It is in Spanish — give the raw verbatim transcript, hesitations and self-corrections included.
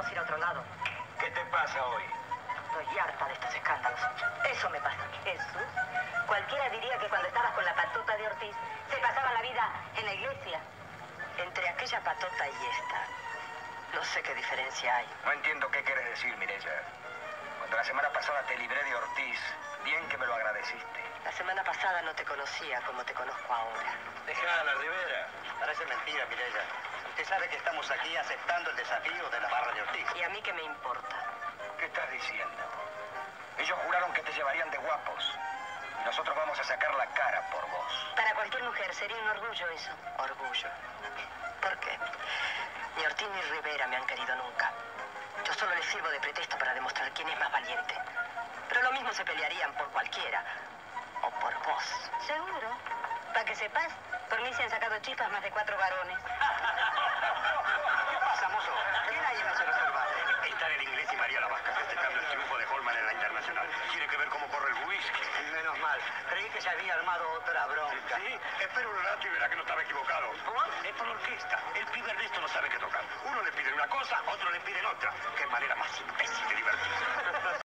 podemos ir a otro lado. ¿Qué te pasa hoy? Estoy harta de estos escándalos. Eso me pasa. Jesús, cualquiera diría que cuando estabas con la patota de Ortiz se pasaba la vida en la iglesia. Entre aquella patota y esta, no sé qué diferencia hay. No entiendo qué quieres decir, Mireya. Cuando la semana pasada te libré de Ortiz, bien que me lo agradeciste. La semana pasada no te conocía como te conozco ahora. Dejala, Rivera. Parece mentira, Mireya. Usted sabe que estamos aquí aceptando el desafío de la barra de Ortiz. ¿Y a mí qué me importa? ¿Qué estás diciendo? Ellos juraron que te llevarían de guapos. Y nosotros vamos a sacar la cara por vos. Para cualquier mujer sería un orgullo eso. Orgullo. ¿Por qué? Ni Ortiz ni Rivera me han querido nunca. Yo solo les sirvo de pretexto para demostrar quién es más valiente. Pero lo mismo se pelearían por cualquiera. O por vos. ¿Seguro? Para que sepas, por mí se han sacado chispas más de cuatro varones. ¿Qué pasa, mozo? ¿Quién hay en la reservada? Están el inglés y María Lavasca festejando el triunfo de Holman en la internacional. ¿Tiene que ver cómo corre el whisky? Menos mal. Creí que se había armado otra bronca. Sí, espera un rato y verá que no estaba equivocado. ¿Cómo? Es por orquesta. El pibe Ernesto no sabe qué tocar. Uno le pide una cosa, otro le pide otra. Qué manera más imbécil de divertirse.